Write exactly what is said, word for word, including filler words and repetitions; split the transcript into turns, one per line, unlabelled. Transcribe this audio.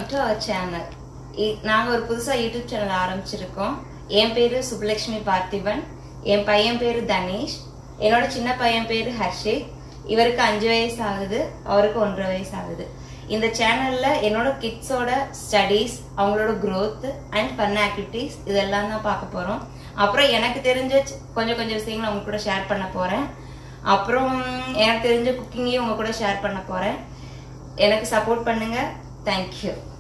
to our channel. நாங்க ஒரு புதுசா யூடியூப் சேனல் ஆரம்பிச்சிருக்கோம். என் பேரு சுப்லக்ஷ்மி பார்த்திபன், என் பையன் பேரு தனேஷ், என்னோட சின்ன பையன் பேரு ஹர்ஷித். இவருக்கு அஞ்சு வயசு ஆகுது, அவருக்கு ஒன்றரை வயசு ஆகுது. இந்த சேனல்ல என்னோட கிட்ஸோட ஸ்டடீஸ், அவங்களோட growth அண்ட் ஃபன் ஆக்டிவிட்டிஸ் இதெல்லாம் தான் பார்க்க போறோம். அப்புறம் எனக்கு தெரிஞ்ச கொஞ்சம் கொஞ்சம் விஷயங்களை உங்க கூட ஷேர் பண்ண போறேன். அப்புறம் எனக்கு தெரிஞ்ச குக்கிங்கையும் உங்க கூட ஷேர் பண்ண போறேன். எனக்கு சப்போர்ட் பண்ணுங்க. தேங்க்யூ.